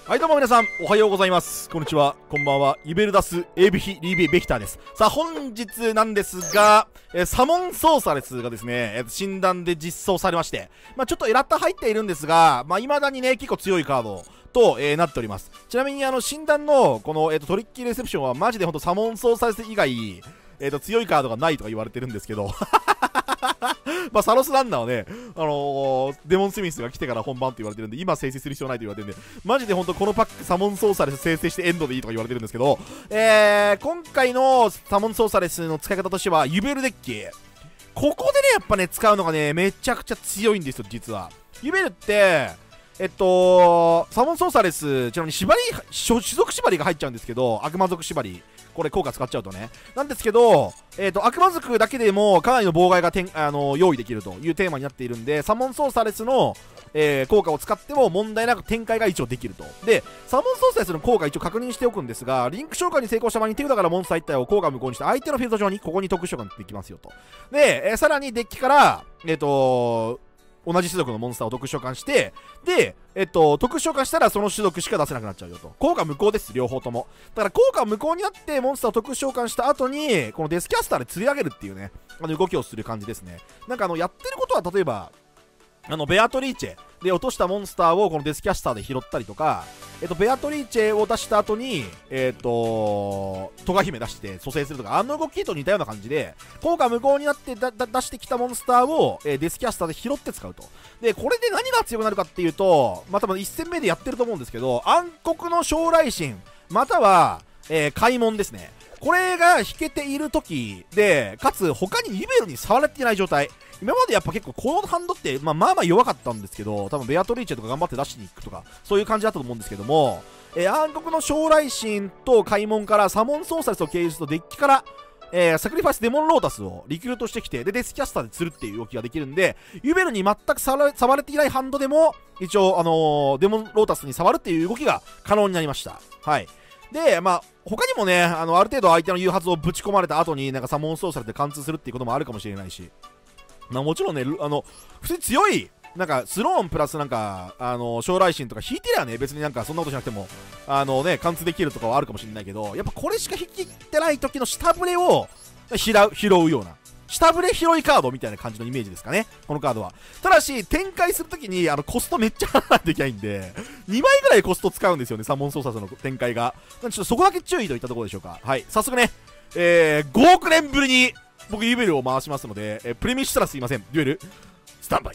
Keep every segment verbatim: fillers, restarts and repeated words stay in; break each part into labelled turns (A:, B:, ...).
A: はいどうも皆さんおはようございます。こんにちは、こんばんは。ユベルダス エーブイ ヒリーベベキターです。さあ本日なんですが、えー、サモンソーサレスがですね、えー、診断で実装されまして、まあちょっとエラッタ入っているんですが、まあ未だにね結構強いカードと、えー、なっております。ちなみにあの診断のこの、えー、とトリッキーレセプションはマジでほんとサモンソーサレス以外、えー、と強いカードがないとか言われてるんですけどまあサロスランナーはね、あのー、デモンスミスが来てから本番って言われてるんで、今生成する必要ないと言われてるんで、マジでほんとこのパックサモンソーサレス生成してエンドでいいとか言われてるんですけど、えー、今回のサモンソーサレスの使い方としてはユベルデッキ、ここでねやっぱね使うのがねめちゃくちゃ強いんですよ。実はユベルってえっとサモンソーサレス、ちなみに縛り種族縛りが入っちゃうんですけど、悪魔族縛り、これ効果使っちゃうとねなんですけど、えー、と悪魔族だけでもかなりの妨害がてんあの用意できるというテーマになっているんで、サモンソーサレスの、えー、効果を使っても問題なく展開が一応できると。でサモンソーサレスの効果一応確認しておくんですが、リンク召喚に成功した場合に手札からモンスターいち体を効果無効にして相手のフィールド上にここに特殊召喚できますよと。で、えー、さらにデッキからえっ、ー、と同じ種族のモンスターを特殊召喚して、で、えっと、特殊召喚したらその種族しか出せなくなっちゃうよと。効果無効です、両方とも。だから効果無効になってモンスターを特殊召喚した後に、このデスキャスターで釣り上げるっていうね、あの動きをする感じですね。なんかあの、やってることは例えば、あの、ベアトリーチェで落としたモンスターをこのデスキャスターで拾ったりとか、えっと、ベアトリーチェを出した後に、えっと、トガ姫出して蘇生するとか、あの動きと似たような感じで、効果無効になってだだ出してきたモンスターを、えー、デスキャスターで拾って使うと。で、これで何が強くなるかっていうと、まあ、多分いち戦目でやってると思うんですけど、暗黒の将来神、または、えー、開門ですね。これが引けている時で、かつ他にユベルに触れていない状態。今までやっぱ結構このハンドって、まあ、まあまあ弱かったんですけど、多分ベアトリーチェとか頑張って出しに行くとか、そういう感じだったと思うんですけども、えー、暗黒の将来神と開門からサモンソーサレスを経由するとデッキから、えー、サクリファイスデモンロータスをリクルートしてきて、で、デスキャスターで釣るっていう動きができるんで、ユベルに全く触れていないハンドでも、一応、あのー、デモンロータスに触るっていう動きが可能になりました。はい。で、まあ、他にもね、あの、ある程度相手の誘発をぶち込まれた後に、なんかサモンソーサレスで貫通するっていうこともあるかもしれないし、まあ、もちろんね、あの、普通に強い、なんか、スローンプラスなんか、あの、将来神とか引いてりゃね、別になんかそんなことしなくても、あのね、貫通できるとかはあるかもしれないけど、やっぱこれしか引きってない時の下振れを拾う、拾うような、下振れ拾いカードみたいな感じのイメージですかね、このカードは。ただし、展開するときに、あの、コストめっちゃ払わないといけないんで、にまいぐらいコスト使うんですよね、サモンソーサレスの展開が。なんでちょっとそこだけ注意といったところでしょうか。はい、早速ね、えー、ごおくねんぶりに、僕ユベルを回しますので、えー、プレミしたらすいません。デュエルスタンバイ。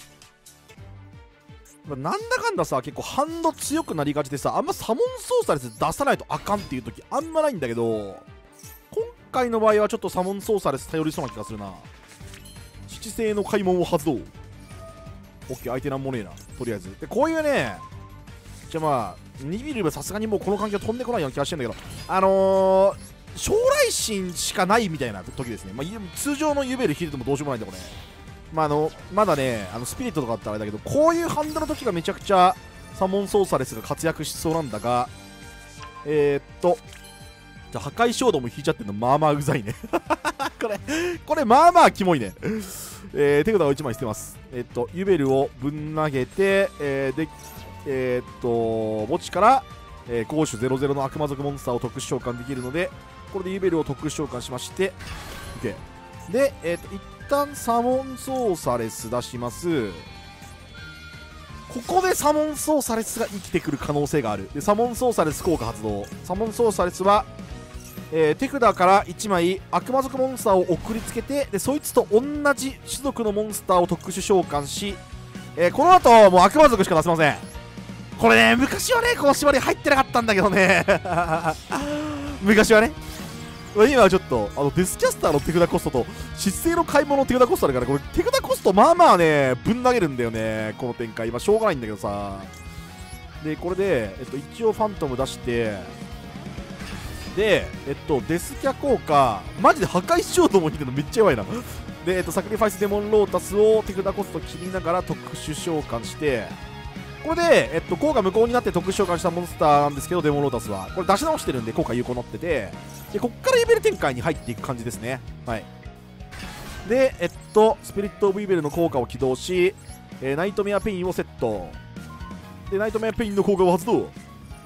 A: なんだかんださ、結構ハンド強くなりがちでさ、あんまサモンソーサレス出さないとあかんっていう時あんまないんだけど、今回の場合はちょっとサモンソーサレス頼りそうな気がするな。七星の開門を発動。オッケー、相手なんもねえな、とりあえず。で、こういうね、じゃあまあニビルはさすがにもうこの環境飛んでこないような気がしてるんだけど、あのー将来神しかないみたいな時ですね。まあ、通常のユベル引いててもどうしようもないんだこれ。まあ、あのまだね、あのスピリットとかだったらあれだけど、こういうハンドの時がめちゃくちゃサモンソーサレスが活躍しそうなんだが、えー、っとじゃあ破壊衝動も引いちゃってるのまあまあうざいねこれこれまあまあキモいねえー、手札をいちまい捨てます。えー、っとユベルをぶん投げて、えー、でえー、っと墓地からえー、攻守ゼロゼロの悪魔族モンスターを特殊召喚できるので、これでユベルを特殊召喚しまして、OK、で、えー、と一旦サモンソーサレス出します。ここでサモンソーサレスが生きてくる可能性がある。でサモンソーサレス効果発動。サモンソーサレスは、えー、手札からいちまい悪魔族モンスターを送りつけて、でそいつと同じ種族のモンスターを特殊召喚し、えー、この後もう悪魔族しか出せません。これね、昔はね、この縛り入ってなかったんだけどね昔はね、今はちょっと、あの、デスキャスターの手札コストと、失勢の買い物の手札コストあるから、これ手札コストまあまあね、ぶん投げるんだよね、この展開。まあ、しょうがないんだけどさ。で、これで、えっと、一応ファントム出して、で、えっと、デスキャ効果、マジで破壊衝動も引いてるのめっちゃ弱いな。で、えっと、サクリファイスデモンロータスを手札コスト切りながら特殊召喚して、これで、えっと、効果無効になって特殊召喚したモンスターなんですけど、デモンロータスは。これ出し直してるんで効果有効になってて、で、こっからユベル展開に入っていく感じですね。はい。で、えっと、スピリット・オブ・ユベルの効果を起動し、えー、ナイトメア・ペインをセット。で、ナイトメア・ペインの効果を発動。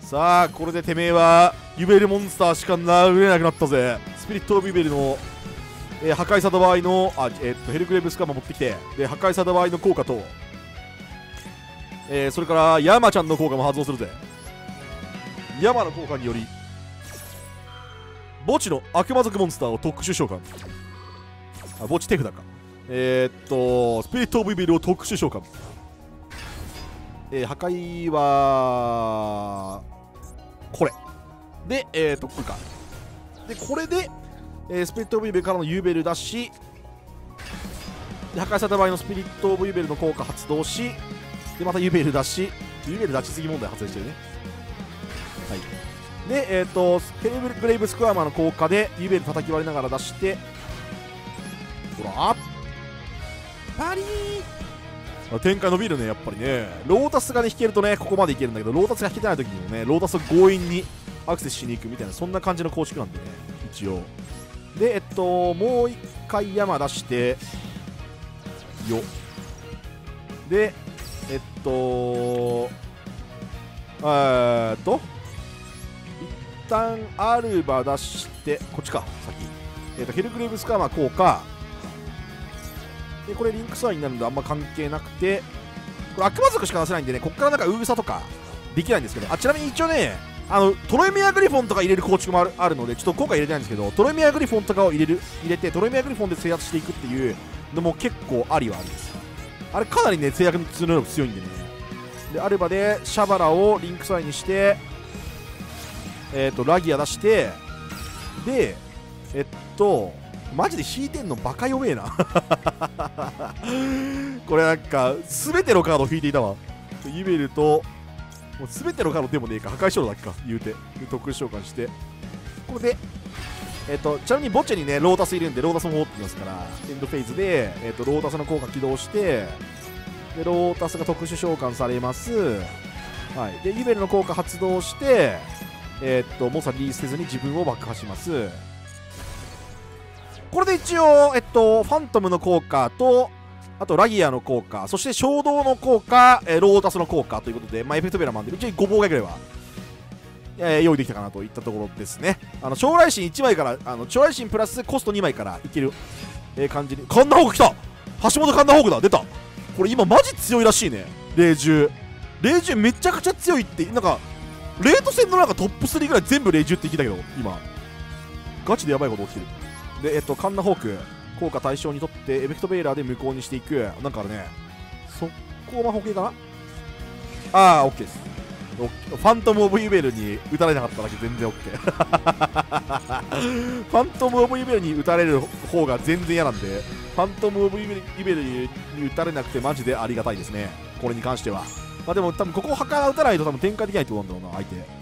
A: さあこれでてめえはユベルモンスターしか殴れなくなったぜ。スピリット・オブ・ユベルの、えー、破壊された場合のあ、えー、っとヘルクレーブスカーマ持ってきて、で破壊された場合の効果と、えー、それからヤマちゃんの効果も発動するぜ。ヤマの効果により墓地の悪魔族モンスターを特殊召喚。あ、墓地手札か。えー、っとスピリット・オブ・ユベルを特殊召喚。えー、破壊はこれで、えー、とこれか。でこれで、えー、スピリット・オブ・ユベルからのユーベル出し、で破壊された場合のスピリット・オブ・ユベルの効果発動し、でまたユーベル出し、ユーベル出しすぎ問題発生してるね。はい。で、えっ、ー、とヘルグレイブ・スクワーマーの効果でユーベル叩き割りながら出して、ほらパリー、展開伸びるね、やっぱりね。ロータスがね、引けるとね、ここまでいけるんだけど、ロータスが引けてない時にもね、ロータスを強引にアクセスしに行くみたいな、そんな感じの構築なんでね、一応。で、えっと、もう一回山出して、よ。で、えっと、えーっと、一旦アルバ出して、こっちか、先。えっと、ヘルグレーブスカーマー効果。でこれリンクスワイになるのであんま関係なくて、これ悪魔族しか出せないんでね、こっからなんかウーサとかできないんですけど、あちなみに一応ね、あのトロイミアグリフォンとか入れる構築もあるあるので、ちょっと今回入れてないんですけど、トロイミアグリフォンとかを入れる入れてトロイミアグリフォンで制圧していくっていうのも結構ありはありです。あれかなりね制約するのが強いんでね。でアルバでシャバラをリンクスワイにして、えっ、ー、とラギア出して、でえっとマジで引いてんのバカ弱えなこれなんか全てのカードを引いていたわ。ユベルともう全てのカードでもねえか、破壊衝動だっけか言うて、で特殊召喚して、これでえっとちなみにボッチェにねロータスいるんでロータスも持ってきますから、エンドフェーズで、えっとロータスの効果起動して、でロータスが特殊召喚されます。はい、でユベルの効果発動して、えっとモンスターリリースせずに自分を爆破します。これで一応、えっと、ファントムの効果と、あとラギアの効果、そして衝動の効果、えー、ロータスの効果ということで、まあ、エフェクトベラマンで、うちごぼうがいぐらいは、えー、用意できたかなといったところですね。あの将来心いちまいから、あの将来心プラスコストにまいからいける、えー、感じに。カンナホーク来た、橋本カンナホークだ、出た。これ今マジ強いらしいね、霊獣。霊獣めちゃくちゃ強いって、なんか、レート戦のなんかトップスリーぐらい全部霊獣って聞いたけど、今、ガチでやばいこと起きてる。で、えっと、カンナホーク、効果対象にとって、エフェクトベイラーで無効にしていく。なんかあるね。速攻魔法系かな。あー、オッケーです。ファントム・オブ・ユベルに撃たれなかっただけ全然オッケー。ファントム・オブ・ユベルに撃たれる方が全然嫌なんで、ファントム・オブ・ユベル、ユベルに撃たれなくてマジでありがたいですね。これに関しては。まあでも多分ここをハカー打たないと多分展開できないってことなんだろうな、相手。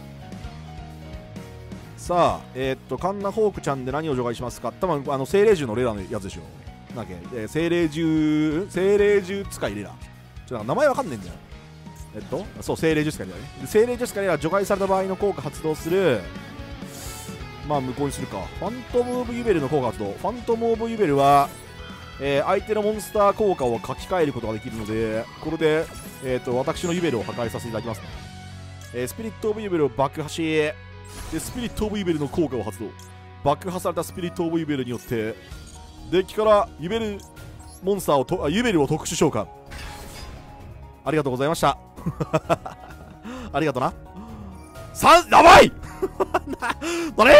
A: さあ、えー、っと、カンナホークちゃんで何を除外しますか。多分あの精霊獣のレラのやつでしょ。なんだっけ、えー、精霊獣、精霊獣使いレラ。ちょっと名前わかんねえんだよ。えっと、そう、精霊獣使いレラね。精霊獣使いレラ除外された場合の効果発動する。まあ、無効にするか。ファントム・オブ・ユベルの効果発動。ファントム・オブ・ユベルは、えー、相手のモンスター効果を書き換えることができるので、これで、えー、っと、私のユベルを破壊させていただきますね。えー、スピリット・オブ・ユベルを爆破し、でスピリット・オブ・ユベルの効果を発動。爆破されたスピリット・オブ・ユベルによってデッキからユベルモンスターをとあユベルを特殊召喚。ありがとうございましたありがとな。さんやばいなれ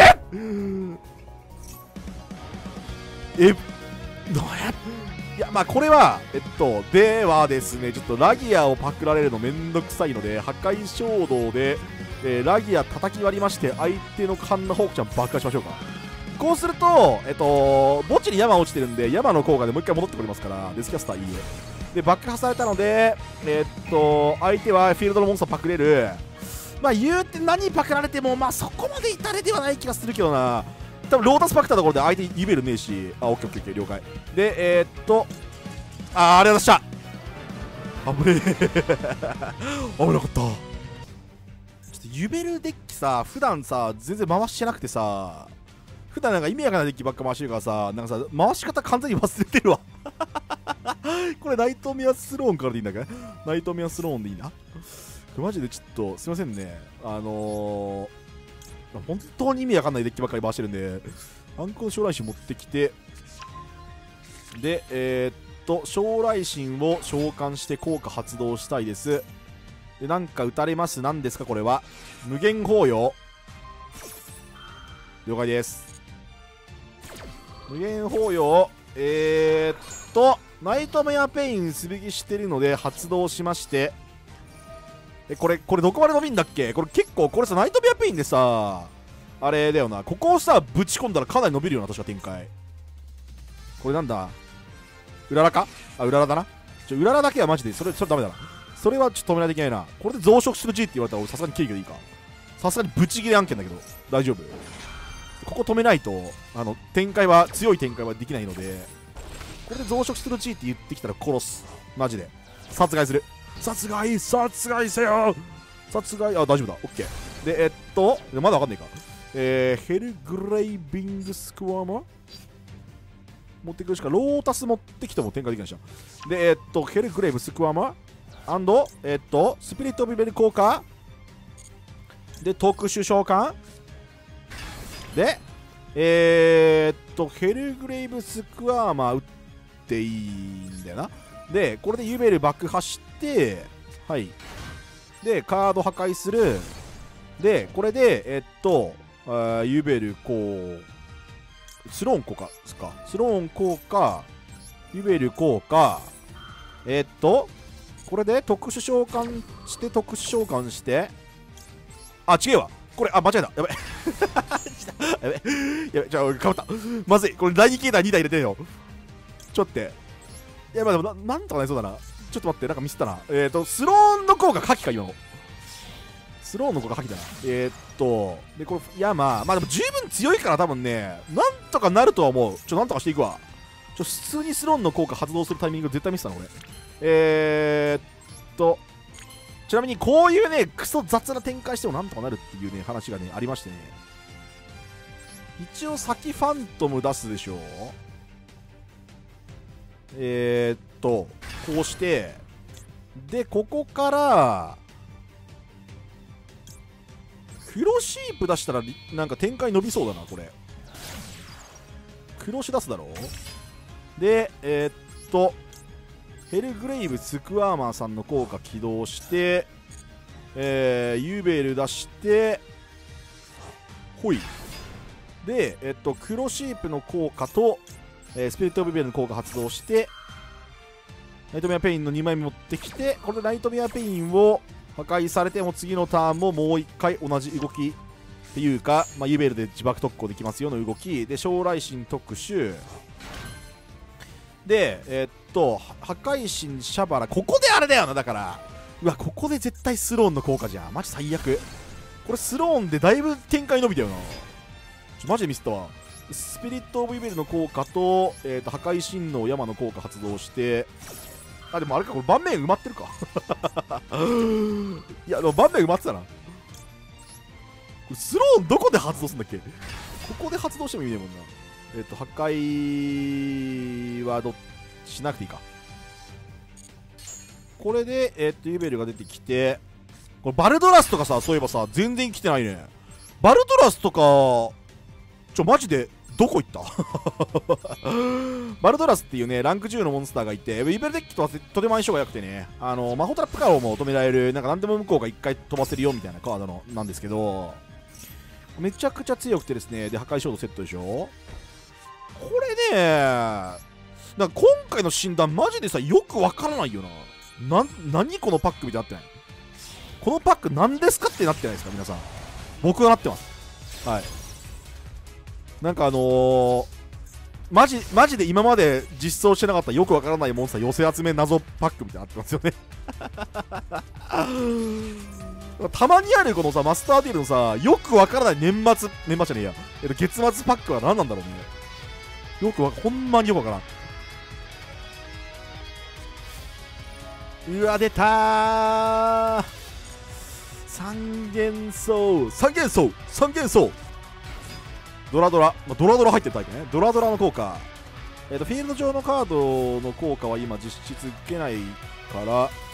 A: えどうやいやまあこれはえっとではですね、ちょっとラギアをパクられるのめんどくさいので、破壊衝動でえー、ラギア叩き割りまして相手のカンナホークちゃん爆破しましょうか。こうするとえっと墓地に山落ちてるんで山の効果でもう一回戻ってくれますから、デスキャスターいいえで爆破されたので、えー、っと相手はフィールドのモンスターパクれる。まあ言うて何パクられてもまあそこまで至れではない気がするけどな。多分ロータスパクったところで相手ユベルねえし、あオッケーオッケーオッケー了解で、えー、っとあーありがとうございました。危ねえ危なかった。ユベルデッキさ、普段さ、全然回してなくてさ、普段なんか意味わからないデッキばっか回してるからさ、なんかさ、回し方完全に忘れてるわ。 これナイトメアスローンからでいいんだっけ。ナイトメアスローンでいいな。これマジでちょっとすいませんね、あのー、本当に意味わかんないデッキばっかり回してるんで、暗黒将来神持ってきて、でえー、っと将来神を召喚して効果発動したいです。でなんか打たれます。何ですかこれは。無限包容、了解です。無限包容、えー、っとナイトメアペイン素引きしてるので発動しまして、えこれこれどこまで伸びんだっけ。これ結構これさ、ナイトメアペインでさあれだよな、ここをさぶち込んだらかなり伸びるよな確か展開。これなんだ、うららか、あうららだな。ちょうららだけはマジでそれそれダメだな。それはちょっと止めないといけないな。これで増殖する G って言われたら俺さすがに軽挙でいいか。さすがにブチギレ案件だけど大丈夫。ここ止めないとあの展開は強い展開はできないので、これで増殖する G って言ってきたら殺す。マジで殺害する。殺害殺害せよ殺害。あ大丈夫だ、オッケー。でえっとまだわかんないか。えー、ヘルグレイビングスクワーマー持ってくるしか、ロータス持ってきても展開できないじゃん。でえっとヘルグレイブスクワーマーアンドえっとスピリットオブベル効果で特殊召喚でえー、っとヘルグレイブスクワーマー打っていいんだよな。でこれでユベル爆破して、はいでカード破壊する。でこれでえっとあユベルこうスローン効果ですか。スローン効果ユベル効果えっとこれで特殊召喚して特殊召喚してあ違うわこれ、あ間違えた、やべやべやべ、じゃあかぶった、まずい、これだいに形態に体入れてよ。ちょっと待って、いやまあでも な, なんとかなりそうだな。ちょっと待って、なんかミスったな。えっ、ー、とスローンの効果火器か今の。スローンの効果火器だな。えっ、ー、とでこれいやまあまあでも十分強いから多分ねなんとかなるとは思う。ちょなんとかしていくわ。ちょ普通にスローンの効果発動するタイミング絶対ミスったな俺。えー、っとちなみにこういうねクソ雑な展開してもなんとかなるっていうね話がねありましてね、一応先ファントム出すでしょう。えー、っとこうしてでここから黒シープ出したらなんか展開伸びそうだな。これ黒シ出すだろう。でえー、っとヘルグレイブスクワーマーさんの効果起動して、えー、ユーベル出してほいで、えっと、黒シープの効果と、えー、スピリットオブベルの効果発動してナイトメアペインのにまいめ持ってきて、これでナイトメアペインを破壊されても次のターンももういっかい同じ動きっていうか、まあ、ユーベルで自爆特攻できますよの動きで将来神特殊でえー、っと破壊神シャバラ、ここであれだよな。だからうわここで絶対スローンの効果じゃん。マジ最悪。これスローンでだいぶ展開伸びたよな。ちょマジでミスったわ。スピリットオブイベルの効果と、えー、と破壊神の山の効果発動して、あでもあれかこれ盤面埋まってるかいやでも盤面埋まってたな。スローンどこで発動するんだっけ。ここで発動してもいいねもんな。えっ、ー、と破壊はどしなくていいか。これでえっ、ー、とユベルが出てきて、これバルドラスとかさ、そういえばさ全然来てないね。バルドラスとかちょマジでどこ行ったバルドラスっていうねランクじゅうのモンスターがいて、ウィベルデッキとはとても相性が良くてね、あの魔法トラップカードも止められる、なんか何でも向こうがいっかい飛ばせるよみたいなカードのなんですけど、めちゃくちゃ強くてですね、で破壊衝動セットでしょ。これねなんか今回の診断マジでさよくわからないよな。な何このパックみたいになってない。このパック何ですかってなってないですか皆さん。僕はなってます。はい。なんかあのー、マジマジで今まで実装してなかったよくわからないモンスター寄せ集め謎パックみたいになってますよねたまにあるこのさマスターディールのさよくわからない年末年末じゃねえや、えっと、月末パックは何なんだろうね。よくわほんまによくわからん。うわ出たー三元層三元層三元層ドラドラ、まあ、ドラドラ入ってるタイプね。ドラドラの効果えー、とフィールド上のカードの効果は今実質受けないから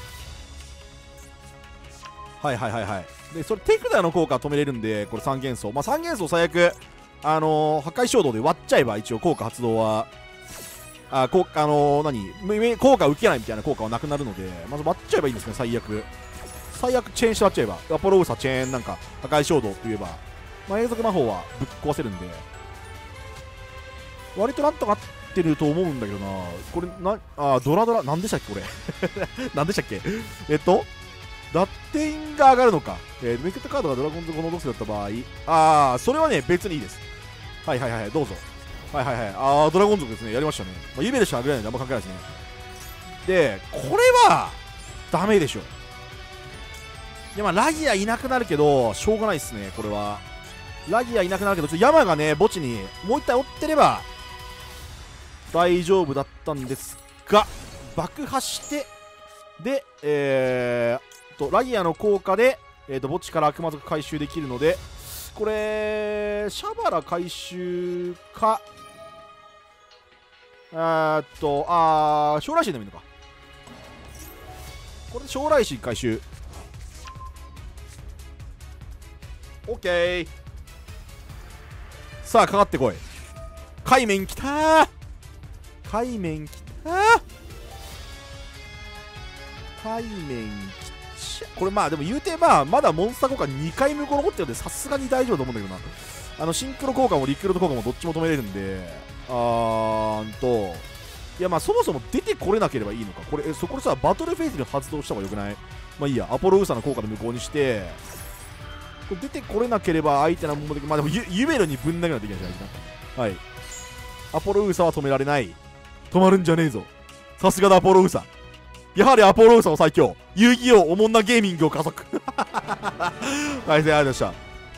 A: はいはいはいはいでそれ手札の効果は止めれるんでこれさん元素まあさん元素最悪あのー、破壊衝動で割っちゃえば一応効果発動はあこあのー、何効果受けないみたいな効果はなくなるのでまず割っちゃえばいいんですね最悪最悪チェーンして割っちゃえばアポロウーサチェーンなんか破壊衝動って言えばまあ永続魔法はぶっ壊せるんで割となんとかってると思うんだけどなこれなあドラドラなんでしたっけこれなんでしたっけえっとラッテインが上がるのか、えー、めくったカードがドラゴンズこのドスだった場合ああそれはね別にいいですはいはいはいどうぞはいはいはいああドラゴン族ですねやりましたね、まあ、ユベルしか上げないんであんま関係ないですねでこれはダメでしょいやまあラギアいなくなるけどしょうがないですねこれはラギアいなくなるけどちょっと山がね墓地にもう一体追ってれば大丈夫だったんですが爆破してでえー、とラギアの効果で、えー、と墓地から悪魔族回収できるのでこれシャバラ回収かえーっとあー将来神でもいいのかこれで将来神回収オッケーさあかかってこい海面きたー海面きたー海面きちゃこれまあでも言うてまあまだモンスター効果にかい無効残ってるんでさすがに大丈夫だと思うんだけどなあのシンクロ効果もリクルート効果もどっちも止めれるんであーんといやまあそもそも出てこれなければいいのかこれえそこでさバトルフェイスに発動した方がよくないまあいいやアポロウーサの効果で無効にしてこれ出てこれなければ相手のものでまあでも ユ, ユベルにぶん投げないといけないじゃないですかはいアポロウーサは止められない止まるんじゃねえぞさすがだアポロウーサやはりアポロウーサの最強遊戯王おもんなゲーミングを加速はいありがとうございました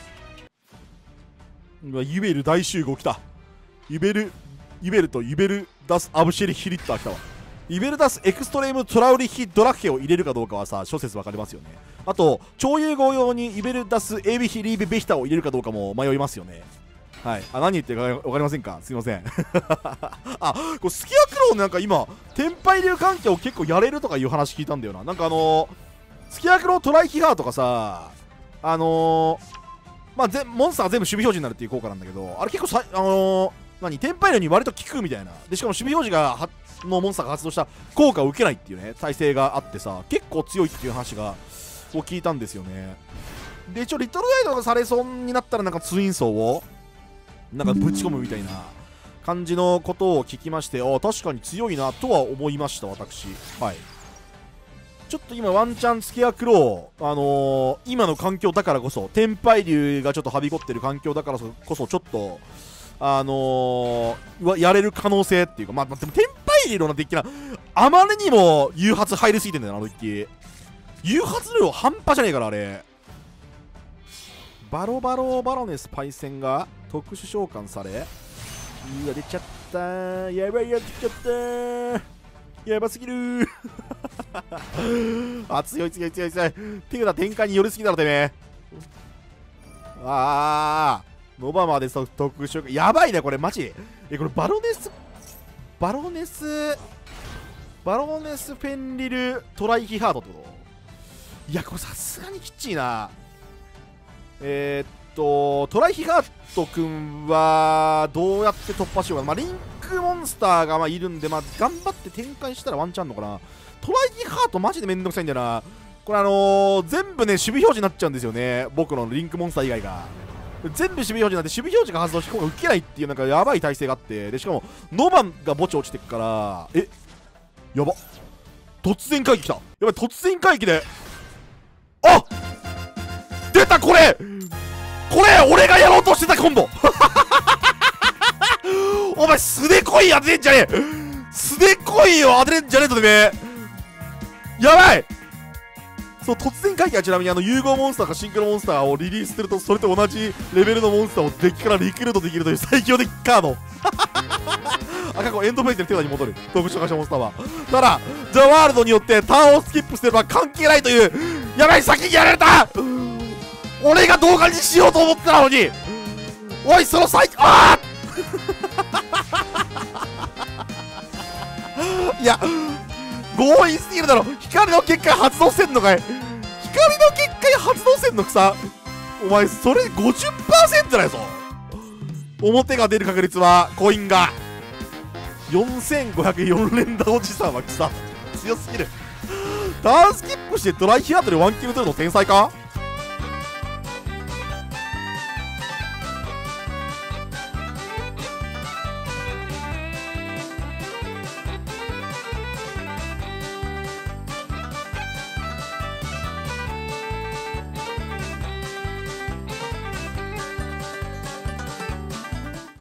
A: うわユベル大集合来たユベルユベルとユベルダスアブシェリヒリッター来たわユベルダスエクストレームトラウリヒドラケを入れるかどうかはさ諸説分かりますよねあと超融合用にユベルダスエビヒリーベベヒタを入れるかどうかも迷いますよねはいあ何言ってるか分かりませんかすいませんあこれスキアクローなんか今天敗流環境結構やれるとかいう話聞いたんだよななんかあのー、スキアクロートライヒハーとかさあのー、まあぜモンスター全部守備表示になるっていう効果なんだけどあれ結構さあのー、何天敗流に割と効くみたいなでしかも守備表示がはのモンスターが発動した効果を受けないっていうね耐性があってさ結構強いっていう話がを聞いたんですよねで一応リトルライドがされそうになったらなんかツインソーをなんかぶち込むみたいな感じのことを聞きましてあ確かに強いなとは思いました私はいちょっと今ワンチャンスケアクローあのー、今の環境だからこそ天敗流がちょっとはびこってる環境だからこそちょっとあのー、やれる可能性っていうかまあでも天敗流のデッキなあまりにも誘発入りすぎてんだよなあのデッキ誘発量半端じゃねえからあれバロバロバロネスパイセンが特殊召喚されうわ出ちゃったーやばいやつ来ちゃったーやばすぎるーあ強い強い強い強い手札展開に寄りすぎだろてめえあーノバまで特殊召喚やばいねこれマジえこれバロネスバロネスバロネスフェンリルトライヒハードってこといやこれさすがにきっちいなえー、っとトライヒハートくんはどうやって突破しようかな、まあ、リンクモンスターがまあいるんで、まあ、頑張って展開したらワンチャンのかなトライヒハートマジでめんどくさいんだよなこれあのー、全部ね守備表示になっちゃうんですよね僕のリンクモンスター以外が全部守備表示になって守備表示が発動して効果受けないっていうなんかやばい体勢があってでしかもノバンが墓地落ちてくからえやば突然回帰来たやばい突然回帰であ出たこれこれ俺がやろうとしてたコンボお前素で来い当てれんじゃねえ素で来いよ当てれんじゃねえとてめえやばいそう突然回帰はちなみにあの融合モンスターかシンクロモンスターをリリースするとそれと同じレベルのモンスターをデッキからリクルートできるという最強デッキカードあ過去エンドフェイスで手札に戻る特殊化したモンスターはただザ・ワールドによってターンをスキップしてれば関係ないというやばい先にやられた俺が動画にしようと思ってたのにおいその最あいや強引すぎるだろ。光の結界発動せんのかい。光の結界発動せんの草。お前それ ごじゅっパーセント だよぞ。表が出る確率はコインがよんせんごひゃくよん連打おじさんは草強すぎる。ターンスキップしてトライヒアートでワンキル取るの天才か。